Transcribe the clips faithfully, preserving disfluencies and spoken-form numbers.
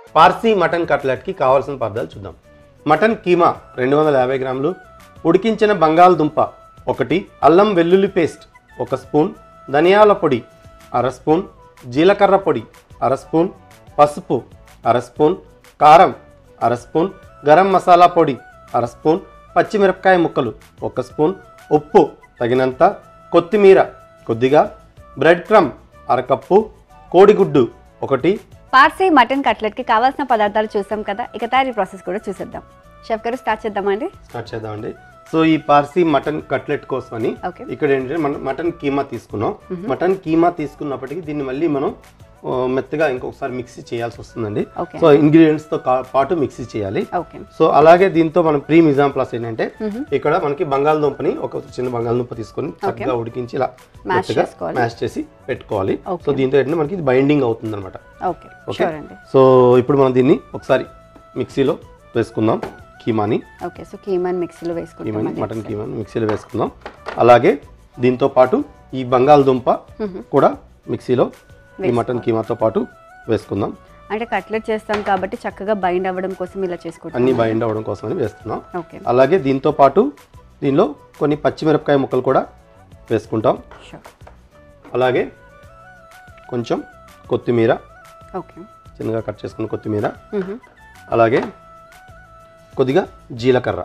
Parsi mutton కట్లెట్కి కావాల్సిన పదార్థాలు చూద్దాం. మటన్ కీమా రెండు వందల యాభై గ్రాములు, ఉడికించిన బంగాళదుంప ఒకటి, అల్లం వెల్లుల్లి పేస్ట్ ఒక స్పూన్, ధనియాల పొడి అర స్పూన్, జీలకర్ర పొడి అర స్పూన్, పసుపు అర స్పూన్, కారం అర స్పూన్, గరం మసాలా పొడి అర స్పూన్, పచ్చిమిరపకాయ ముక్కలు ఒక స్పూన్, ఉప్పు తగినంత, కొత్తిమీర కొద్దిగా, బ్రెడ్ క్రమ్ అరకప్పు, కోడిగుడ్డు ఒకటి. పార్సీ మటన్ కట్లెట్కి కావాల్సిన పదార్థాలు చూసాం కదా, ఇక తయారీ ప్రాసెస్ కూడా చూసేద్దాం. షెఫ్ గారు స్టార్ట్ చేద్దామండి. స్టార్ట్ చేద్దామండి. సో ఈ పార్సీ మటన్ కట్లెట్ కోసమని ఇక్కడ ఏంటంటే మనం మటన్ కీమా తీసుకున్నాం. మటన్ కీమా తీసుకున్నప్పటికీ దీన్ని మళ్ళీ మనం మెత్తగా ఇంకొకసారి మిక్సీ చేయాల్సి వస్తుందండి. సో ఇంగ్రీడియంట్స్ తో పాటు మిక్సీ చేయాలి. సో అలాగే దీంతో మనం ప్రీ మిజాం ప్లస్ ఏంటంటే ఇక్కడ మనకి బంగాళదుంపని ఒక చిన్న బంగాళదుంప తీసుకొని చక్కగా ఉడికించి ఇలా మెత్తగా మ్యాష్ చేసి పెట్టుకోవాలి. సో దీంతో ఏంటంటే మనకి ఇది బైండింగ్ అవుతుంది అనమాట. ఓకే, సో ఇప్పుడు మనం దీన్ని ఒకసారి మిక్సీలో వేసుకుందాం కీమాని. ఓకే, సో కీమాని మిక్సీలో వేసుకుందాం, మటన్ కీమాని మిక్సీలో వేసుకుందాం. అలాగే దీంతో పాటు ఈ బంగాళదుంప కూడా మిక్సీలో ఈ మటన్ కీమాతో పాటు వేసుకుందాం. అంటే కట్లెట్ చేస్తాం కాబట్టి చక్కగా బైండ్ అవ్వడం కోసం ఇలా చేసుకుంటాం, అన్ని బైండ్ అవ్వడం కోసం అని వేస్తున్నాం. అలాగే దీంతో పాటు దీనిలో కొన్ని పచ్చిమిరపకాయ ముక్కలు కూడా వేసుకుంటాం. అలాగే కొంచెం కొత్తిమీర, చిన్నగా కట్ చేసుకున్న కొత్తిమీర, అలాగే కొద్దిగా జీలకర్ర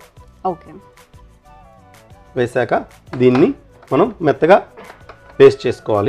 వేసాక దీన్ని మనం మెత్తగా పేస్ట్ చేసుకోవాలి.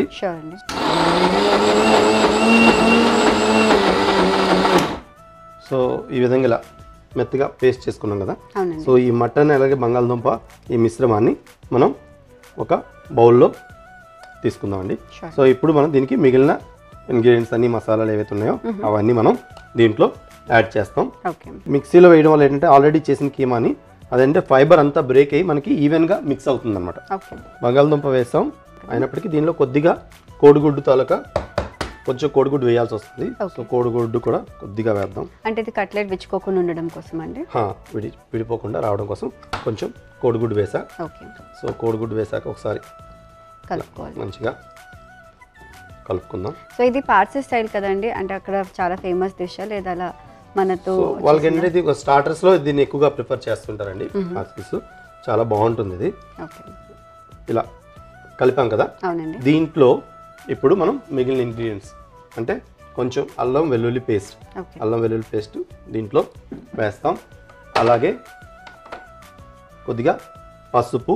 సో ఈ విధంగా ఇలా మెత్తగా పేస్ట్ చేసుకున్నాం కదా. సో ఈ మటన్ అలాగే బంగాళదుంప ఈ మిశ్రమాన్ని మనం ఒక బౌల్లో తీసుకుందామండి. సో ఇప్పుడు మనం దీనికి మిగిలిన ఇంగ్రీడియంట్స్ అన్ని మసాలాలు ఏవైతే ఉన్నాయో అవన్నీ మనం దీంట్లో యాడ్ చేస్తాం. మిక్సీలో వేయడం వల్ల ఏంటంటే ఆల్రెడీ చేసిన కీమాని అదంటే ఫైబర్ అంతా బ్రేక్ అయ్యి మనకి ఈవెన్గా మిక్స్ అవుతుంది అనమాట. బంగాళదుంప వేస్తాం, అయినప్పటికీ దీనిలో కొద్దిగా కోడిగుడ్డు తాలూకా కొంచెం కోడిగుడ్డు వేయాల్సి వస్తుంది. సో కోడిగుడ్డు కూడా కొద్దిగా వేద్దాం. అంటే ఇది కట్లెట్ విచ్చుకోకుండా ఉండడం కోసం అండి, విడి విడిపోకుండా రావడం కోసం కొంచెం కోడిగుడ్డు వేసా. సో కోడిగుడ్డు వేసాక ఒకసారి కలుపుకోవాలి, మంచిగా కలుపుకుందాం. సో ఇది పార్సీ స్టైల్ కదండి, అంటే అక్కడ చాలా ఫేమస్ డిష్ లేదా అలా మనతో వాళ్ళకి ఏంటంటే ఇది స్టార్టర్స్ లో దీన్ని ఎక్కువగా ప్రిఫర్ చేస్తుంటారండి. పార్సీస్ చాలా బాగుంటుంది ఇది. ఇలా కలిపాం కదా, దీంట్లో ఇప్పుడు మనం మిగిలిన ఇంగ్రీడియంట్స్ అంటే కొంచెం అల్లం వెల్లుల్లి పేస్ట్ అల్లం వెల్లుల్లి పేస్ట్ దీంట్లో వేస్తాం. అలాగే కొద్దిగా పసుపు,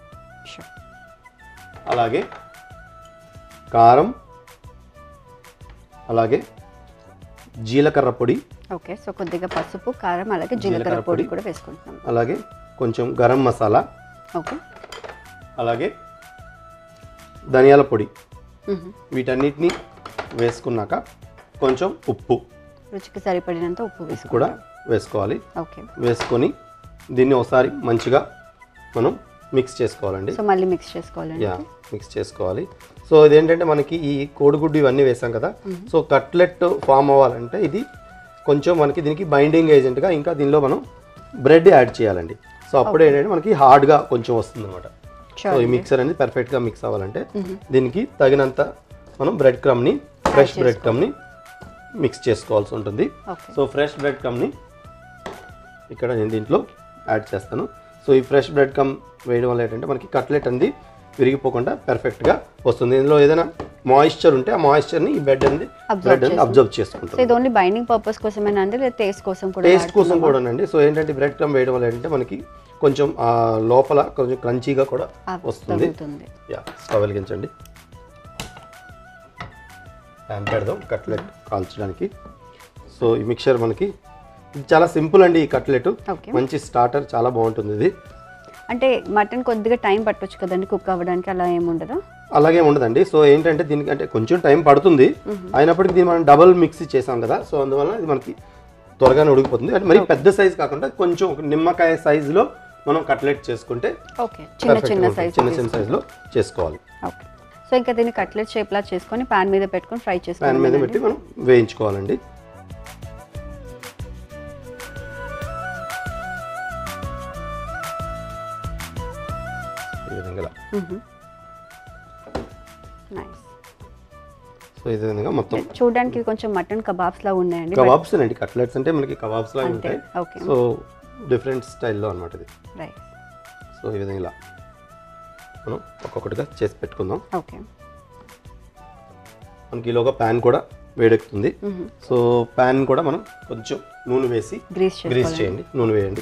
అలాగే కారం, అలాగే జీలకర్ర పొడి. ఓకే, సో కొద్దిగా పసుపు, కారం, అలాగే జీలకర్ర పొడి కూడా వేసుకుంటున్నాం. అలాగే కొంచెం గరం మసాలా, ఓకే, అలాగే ధనియాల పొడి. వీటన్నిటిని వేసుకున్నాక కొంచెం ఉప్పు, రుచికి సరిపడినంత ఉప్పు వేసి కూడా వేసుకోవాలి. ఓకే, వేసుకొని దీన్ని ఒకసారి మంచిగా మనం మిక్స్ చేసుకోవాలండి. సో మళ్ళీ మిక్స్ చేసుకోవాలండి. యా, మిక్స్ చేసుకోవాలి. సో ఇదేంటంటే మనకి ఈ కోడిగుడ్డు ఇవన్నీ వేసాం కదా, సో కట్లెట్ ఫామ్ అవ్వాలంటే ఇది కొంచెం మనకి దీనికి బైండింగ్ ఏజెంట్గా ఇంకా దీనిలో మనం బ్రెడ్ యాడ్ చేయాలండి. సో అప్పుడు ఏంటంటే మనకి హార్డ్గా కొంచెం వస్తుంది అనమాట. సో ఈ మిక్సర్ అనేది పర్ఫెక్ట్గా మిక్స్ అవ్వాలంటే దీనికి తగినంత మనం బ్రెడ్ క్రమ్ని ఫ్రెష్ బ్రెడ్ క్రమ్ని మిక్స్ చేసుకోవాల్సి ఉంటుంది. సో ఫ్రెష్ బ్రెడ్ క్రమ్ని ఇక్కడ నేను దీంట్లో యాడ్ చేస్తాను. సో ఈ ఫ్రెష్ బ్రెడ్ క్రమ్ వేయడం వల్ల ఏంటంటే మనకి కట్లెట్ అనేది విరిగిపోకుండా పర్ఫెక్ట్గా వస్తుంది. ఇందులో ఏదైనా మాయిశ్చర్ ఉంటే ఆ మాయిశ్చర్ని ఈ బ్రెడ్ అనేది బ్రెడ్ అనేది అబ్జర్వ్ చేసుకుంటుంది. ఇది ఓన్లీ బైండింగ్ పర్పస్ కోసమేనా అండి, లేదా టేస్ట్ కోసం కూడా? టేస్ట్ కోసం కూడా అండి. సో ఏంటంటే బ్రెడ్ క్రమ్ వేయడం వల్ల ఏంటంటే మనకి కొంచెం లోపల కొంచెం క్రంచీగా కూడా వస్తుంది. యా, స్టవ్ వెలిగించండి, ప్యాన్ పెడదాం కట్లెట్ కాల్చడానికి. సో ఈ మిక్చర్ మనకి ఇది చాలా సింపుల్ అండి. ఈ కట్లెట్ మంచి స్టార్టర్, చాలా బాగుంటుంది ఇది. అంటే మటన్ కొద్దిగా టైం పట్టొచ్చు కదండి కుక్ అవ్వడానికి, అలా ఏమి ఉండదా? అలాగే ఉండదండి. సో ఏంటంటే దీనికి అంటే కొంచెం టైం పడుతుంది, అయినప్పటికీ దీన్ని మనం డబుల్ మిక్సీ చేసాం కదా, సో అందువల్ల ఇది మనకి త్వరగానే ఉడికిపోతుంది. అంటే మరి పెద్ద సైజ్ కాకుండా కొంచెం ఒక నిమ్మకాయ సైజులో మనం కట్లెట్ చేసుకుంటే చిన్న చిన్న సైజ్ చిన్న చిన్న సైజులో చేసుకోవాలి. ఓకే, సో ఇంకా దీన్ని కట్లెట్ షేప్లా చేసుకొని పాన్ మీద పెట్టుకొని ఫ్రై చేసుకోవాలి. పాన్ మీద పెట్టి మనం వేయించుకోవాలండి. ఈ విధంగా నైస్. సో సో ఇదే విధంగా మొత్తం చూడడానికి కొంచెం మటన్ కబాబ్స్ లా ఉన్నాయండి. కబాబ్స్ అండి, కట్లెట్స్ అంటే మనకి కబాబ్స్ లాగా ఉంటాయి. ఓకే. సో డిఫరెంట్ స్టైల్లో అన్నమాట ఇది. రైట్. సో ఈ విధంగా ఇలా మనం ఒక్కొక్కటిగా చేసి పెట్టుకుందాం. ఓకే. మనకి ఈలోగా ప్యాన్ కూడా వేడెక్కుతుంది. సో ప్యాన్ కూడా మనం కొంచెం నూనె వేసి గ్రీస్ గ్రీస్ చేయండి, నూనె వేయండి.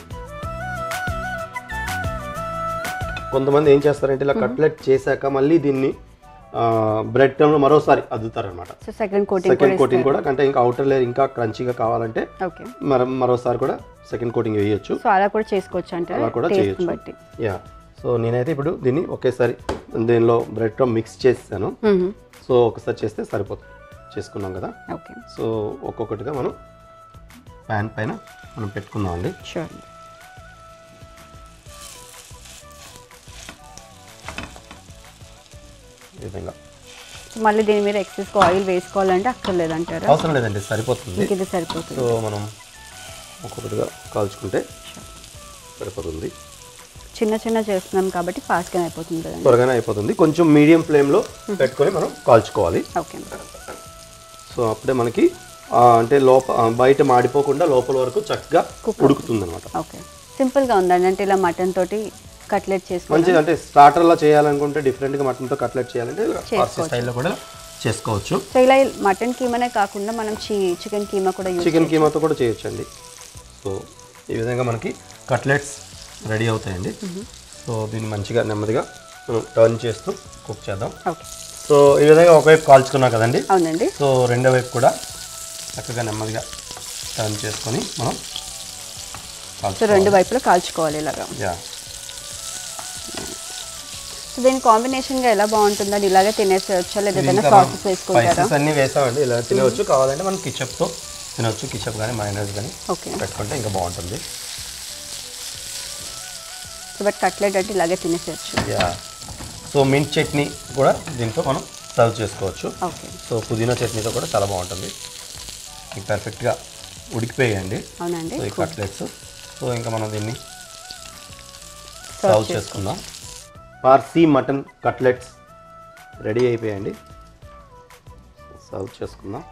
కొంతమంది ఏం చేస్తారంటే ఇలా కట్లెట్ చేశాక మళ్ళీ దీన్ని బ్రెడ్ క్రమ్లో మరోసారి అద్దుతారనమాట. సెకండ్ కోటింగ్ సెకండ్ కోటింగ్ కూడా అంటే ఇంకా అవుటర్ లేయర్ ఇంకా క్రంచీగా కావాలంటే ఓకే మరో మరోసారి కూడా సెకండ్ కోటింగ్ వేయొచ్చు. సో అలా కూడా చేసుకోవచ్చు అంటే అలా కూడా చేయొచ్చు. యా. సో నేనైతే ఇప్పుడు దీన్ని ఒకేసారి దీనిలో బ్రెడ్ క్రమ్ మిక్స్ చేసాను. సో ఒకసారి చేస్తే సరిపోతుంది. చేసుకున్నాం కదా. ఓకే. సో ఒక్కొక్కటిగా మనం ప్యాన్ పైన మనం పెట్టుకుందాం అండి. షూర్. ఈ విధంగా మళ్ళీ దీని మీద ఎక్సెస్ ఆయిల్ వేసుకోవాలంటే అక్కర్లేదు అంటారా? అవసరం లేదండి, సరిపోతుంది. ఇది సరిపోతుంది. సో మనం ఒక్కొక్కటిగా కాల్చుకుంటే సరిపోతుంది. చిన్న చిన్న చేస్తున్నాం కాబట్టి ఫాస్ట్గా అయిపోతుంది కదండి. త్వరగానే అయిపోతుంది. కొంచెం మీడియం ఫ్లేమ్లో పెట్టుకొని మనం కాల్చుకోవాలి. ఓకే. సో అప్పుడే మనకి అంటే లోప బయట మాడిపోకుండా లోపల వరకు చక్కగా ఉడుకుతుంది అనమాట. ఓకే. సింపుల్గా ఉందండి. అంటే ఇలా మటన్ తోటి కట్లెట్ చేసుకోవాలి. మంచిగా అంటే స్టార్టర్లా చేయాలనుకుంటే డిఫరెంట్గా మటన్తో కట్లెట్ చేయాలంటే పార్సీ స్టైల్లో కూడా చేసుకోవచ్చు. సో ఇలా మటన్ కీమానే కాకుండా మనం చికెన్ కీమా కూడా చికెన్ కీమాతో కూడా చేయొచ్చు అండి. సో ఈ విధంగా మనకి కట్లెట్స్ రెడీ అవుతాయండి. సో దీన్ని మంచిగా నెమ్మదిగా మనం టర్న్ చేస్తూ కుక్ చేద్దాం. ఓకే. సో ఈ విధంగా ఒకవైపు కాల్చుకున్నాం కదండి. అవునండి. సో రెండో వైపు కూడా చక్కగా నెమ్మదిగా టర్న్ చేసుకొని మనం సో రెండు వైపులా కాల్చుకోవాలి ఇలాగా. యా. సో దీని కాంబినేషన్గా ఎలా బాగుంటుందని ఇలాగే తినేసేయచ్చా లేదా ఏదైనా సాసెస్ వేసుకుంటారా? స్పైసెస్ అన్నీ వేసామండి, ఇలా తినవచ్చు. కావాలంటే మనం కిచప్తో తినవచ్చు. కిచప్ కానీ మైనస్ కానీ ఓకే పెట్టుకుంటే ఇంకా బాగుంటుంది. సో బట్ కట్లెట్ అంటే ఇలాగే తినేసేయచ్చు. యా. సో మింట్ చట్నీ కూడా దీంతో మనం సర్వ్ చేసుకోవచ్చు. ఓకే. సో పుదీనా చట్నీతో కూడా చాలా బాగుంటుంది. మీకు పర్ఫెక్ట్గా ఉడికిపోయాయండి. అవునండి. సో ఈ కట్లెట్స్. సో ఇంకా మనం దీన్ని సర్వ్ చేసుకుందాం. పార్సీ మటన్ కట్లెట్స్ రెడీ అయిపోయాయండి. సర్వ్ చేసుకుందాం.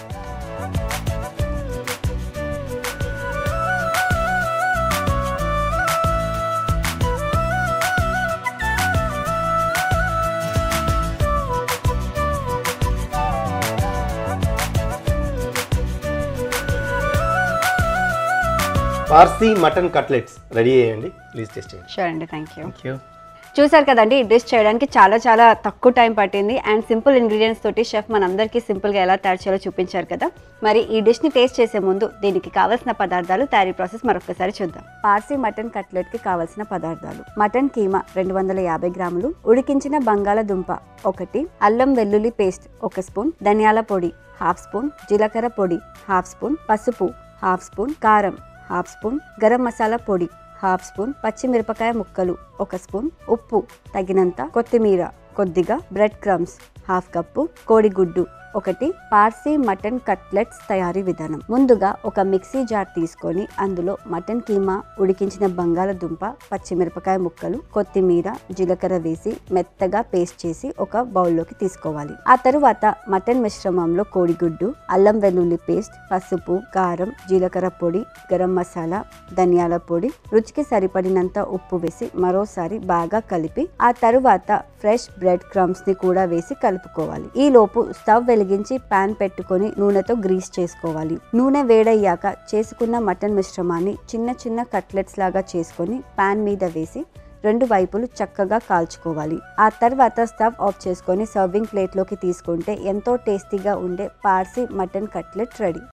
పార్సీ మటన్ కట్లెట్స్ రెడీ అయ్యండి. ప్లీజ్ టేస్ట్ చేయండి. షూర్ అండి. Thank you. Thank you. చూసారు కదండి, ఈ డిష్ చేయడానికి చాలా చాలా తక్కువ టైం పట్టింది అండ్ సింపుల్ ఇంగ్రీడియంట్స్ తోటి షెఫ్ మనందరికీ సింపుల్గా ఎలా తయారు చేయాలో చూపించారు కదా. మరి ఈ డిష్ని టేస్ట్ చేసే ముందు దీనికి కావాల్సిన పదార్థాలు, తయారీ ప్రాసెస్ మరొకసారి చూద్దాం. పార్సీ మటన్ కట్లెట్కి కావాల్సిన పదార్థాలు: మటన్ కీమా రెండు వందల యాభై గ్రాములు, ఉడికించిన బంగాళదుంప ఒకటి, అల్లం వెల్లుల్లి పేస్ట్ ఒక స్పూన్, ధనియాల పొడి హాఫ్ స్పూన్, జీలకర్ర పొడి హాఫ్ స్పూన్, పసుపు హాఫ్ స్పూన్, కారం హాఫ్ స్పూన్, గరం మసాలా పొడి హాఫ్ స్పూన్, పచ్చిమిరపకాయ ముక్కలు ఒక స్పూన్, ఉప్పు తగినంత, కొత్తిమీర కొద్దిగా, బ్రెడ్ క్రమ్స్ హాఫ్ కప్పు, కోడిగుడ్డు ఒకటి. పార్సీ మటన్ కట్లెట్స్ తయారీ విధానం: ముందుగా ఒక మిక్సీ జార్ తీసుకొని అందులో మటన్ కీమా, ఉడికించిన బంగాళదుంప, పచ్చిమిరపకాయ ముక్కలు, కొత్తిమీర, జీలకర్ర వేసి మెత్తగా పేస్ట్ చేసి ఒక బౌల్లోకి తీసుకోవాలి. ఆ తరువాత మటన్ మిశ్రమంలో కోడిగుడ్డు, అల్లం వెల్లుల్లి పేస్ట్, పసుపు, కారం, జీలకర్ర పొడి, గరం మసాలా, ధనియాల పొడి, రుచికి సరిపడినంత ఉప్పు వేసి మరోసారి బాగా కలిపి ఆ తరువాత ఫ్రెష్ బ్రెడ్ క్రమ్స్ ని కూడా వేసి కలుపుకోవాలి. ఈ లోపు స్టవ్ వెలిగించి పాన్ పెట్టుకొని నూనెతో గ్రీస్ చేసుకోవాలి. నూనె వేడయ్యాక చేసుకున్న మటన్ మిశ్రమాన్ని చిన్న చిన్న కట్లెట్స్ లాగా చేసుకొని పాన్ మీద వేసి రెండు వైపులు చక్కగా కాల్చుకోవాలి. ఆ తర్వాత స్టవ్ ఆఫ్ చేసుకొని సర్వింగ్ ప్లేట్లోకి తీసుకుంటే ఎంతో టేస్టీగా ఉండే పార్సీ మటన్ కట్లెట్ రెడీ.